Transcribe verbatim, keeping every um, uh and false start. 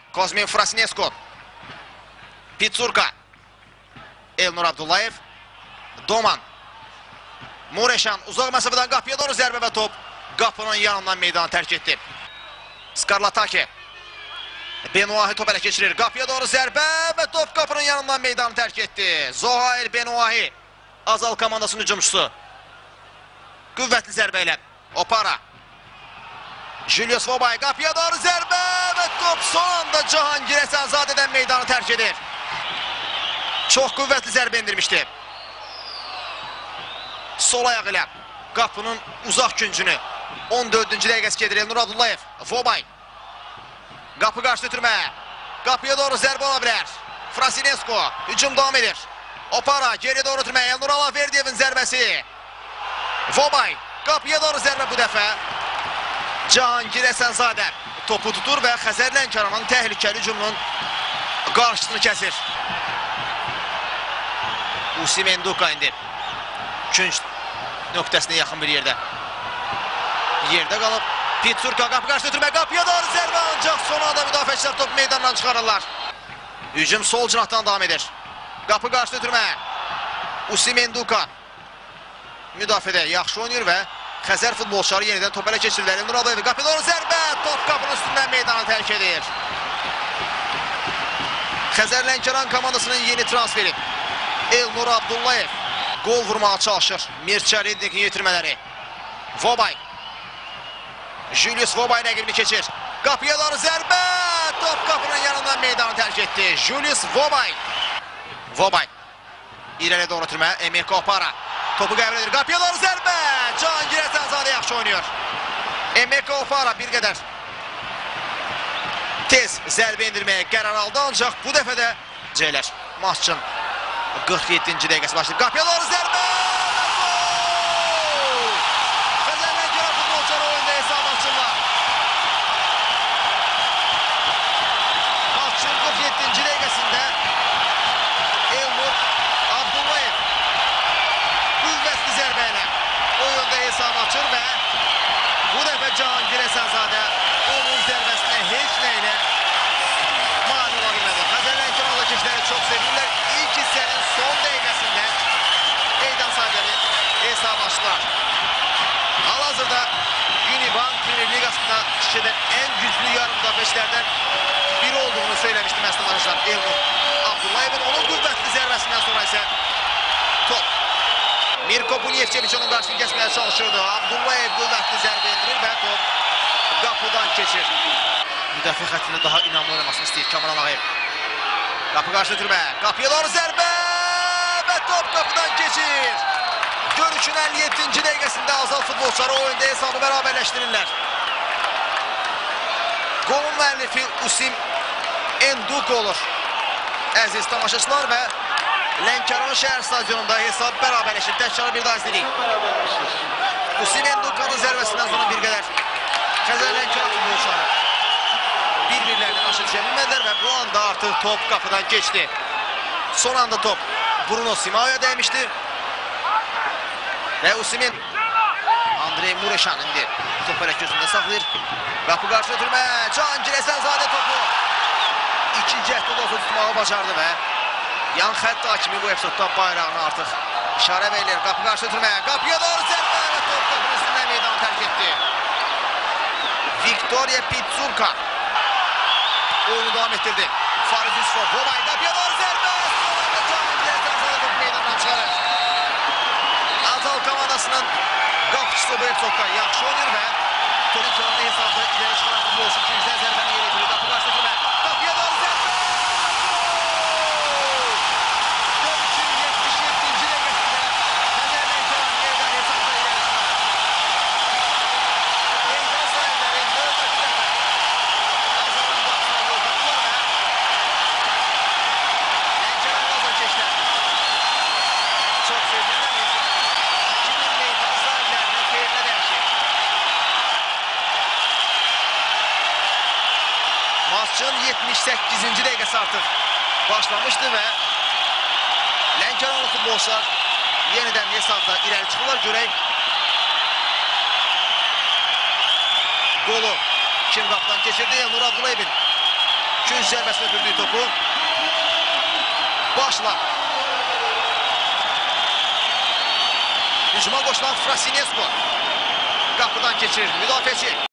Kozmin Frasinescu. Pitsurka. Elnur Abdullayev. Doman. Mureşan uzaq məsafədən qapıya doğru zərbə və top qapının yanından meydanı tərk etdi. Skarlataki. Benuahi top ələ keçirir. Qapıya doğru zərbə və top qapının yanından meydanı tərk etdi. Zohail Benuahi. Azal komandasının hücumçusu. Qüvvətli zərbə ilə. Opara. Julius Vobay qapıya doğru zərbə və top son anda Cahangir Həsənzadədən meydanı tərk edir. Çox qüvvətli zərbə indirmişdi. Sol ayaq ilə qapının uzaq küncünü on dördüncü dəqiqəsi gedir Elnur Abdullayev. Vobay. Qapı qarşı ötürmə. Qapıya doğru zərbə ola bilər. Frasinescu. Hücum davam edir. Opara geriyə doğru ötürmə. Elnur Alaverdiyevin zərbəsi. Vobay. Qapıya doğru zərbə bu dəfə. Cahangir Həsənzadə topu tutur və Xəzər Lənkəranın təhlükəli hücumunun qarşısını kəsir. Usi Menduka indi. Künc nöqtəsinə yaxın bir yerdə. Yerdə qalıb. Pitsurka qapı qarşı ötürmə. Qapıya doğru zərbə ancaq son anda müdafiəçilər topu meydandan çıxarırlar. Hücum sol cinahdan davam edir. Qapı qarşı ötürmə. Usi Menduka müdafiədə yaxşı oynayır və Xəzər futbolçuları yenidən top ələ keçirirlər. Elnur Abdullayev qapıya doğru zərbə. Top qapının üstündən meydanı tərk edir. Xəzər Lənkəran komandasının yeni transferi Elnur Abdullayev gol vurmağa çalışır. Mirçəli'nin yetirmələri. Vobay. Julius Vobay rəqibini keçir. Qapıya doğru zərbə. Top qapının yanından meydanı tərk etdi. Julius Vobay. Vobay. İrəli doğru ötürmə. Emeka Opara. Topu qəbul edir. Qapıya doğru zərbə. Cahangir Həsənzadə yaxşı oynuyor. Emeka Opara bir qədər tez zərbə indirməyə qərar aldı. Ancaq bu dəfə də Ceylər maçın qırx yeddinci dəqiqəsi başlayır. Qapıya doğru zərbə. Gol! Xəzər Lənkəran futbolçuları oyunda hesab açırlar. Maçın qırx yeddinci dəqiqəsində Elnur Abdullayev qüvvətli zərbə ilə oyunda hesab açır və bu dəfə Cahangir Həsənzadə onun zərbəsinə heç nə ilə mani ola bilmədi. Xəzər Lənkəran azarkeşləri çox sevirlər. İlk hissənin son dəqiqəsində meydan sahibləri hesab açdılar. Hal-hazırda Unibank Premier Ligasında şişədən ən güclü yarım müdafiəçilərdən biri olduğunu söyləmişdi məsləhətçilər Elnur Abdullayevin. Onun qüvvətli zərbəsindən sonra isə top Mirko Buniyevçeviç onun qarşısını kəsməyə çalışırdı. Abdullayev qüvvətli zərbə indirir və top qapıdan keçir. Müdafiə xəttində daha inamlı oynamasını istəyir Kamran Ağayev. Qapı qarşı ötürmə. Qapıya doğru zərbə və top qapıdan keçir. Görüşün əlli yeddinci dəqiqəsində Azal futbolçuları oyunda hesabı bərabərləşdirirlər. Qolun müəllifi Usim Enduka olur. Əziz tamaşaçılar və Lənkəran şəhər stadionunda hesab bərabərləşir. Təkrarı bir daha izlədik. Usim Enduka'nın zərbəsindən sonra bir qədər Xəzər Lənkəran futbolçuları bir-birlərini aşağı düşə bilmədilər və bu anda artıq top qapıdan keçdi. Son anda top Bruno Simao'ya dəymişdi. Və Usimin Andrey Mureşan indi top elə gözündə saxlayır. Qapı qarşı ötürmə. Cahangir Həsənzadə topu ikinci əhdə topu tutmağı bacardı və yan xətt hakimi bu epizodda bayrağını artıq işarə verilir. Qapı qarşı ötürmə. Qapıya doğru zərbə və top qapının üstündən meydanı tərk etdi. Viktoriya Pitsurka oyunu davam etdirdi. Fariz Yusufov, Vobay qapıya doğru zərbə. Cahangir Həsənzadə topu meydandan çıxarır. Azal komandasının qapıçısı bu epizodda yaxşı oynayır və Torin Kıranlı hesabda ileri çıxaran futbolçu ikinciden zərbəni yer etirir. Qapı qarşı ötürmə. Qapıya doğru zərbə. Görüşün yetmiş yeddinci dəqiqəsində Xəzər Lənkəran yerdən hesabda ileri çıxar. Meydan sahibləri növbəti dəfə Azalın qapısına yol tapdılar və Lənkəran azarkeşlər çox sevdirirlər. Kimin meydan sahiblərinin xeyrinə dəyişir. Maçın yetmiş səkkizinci dəqiqəsi artıq başlamışdı və Lənkəranlı futbolçular yenidən hesabda irəli çıxırlar. Görək qolu kim qapıdan keçirdi? Elnur Abdullayevin künc Düz zərbəsinə ötürdüyü topu başla hücuma qoşulan Frasinesko qapıdan keçirir müdafiəçi.